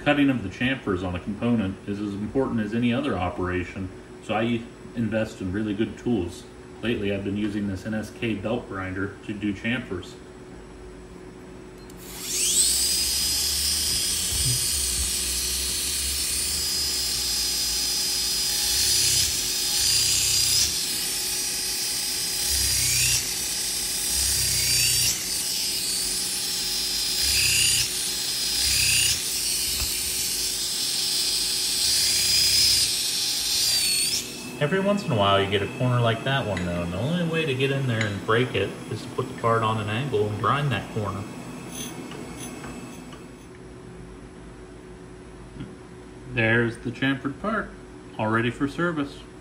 cutting of the chamfers on a component is as important as any other operation, so I invest in really good tools. Lately I've been using this NSK belt grinder to do chamfers. Every once in a while you get a corner like that one though, and the only way to get in there and break it is to put the part on an angle and grind that corner. There's the chamfered part, all ready for service.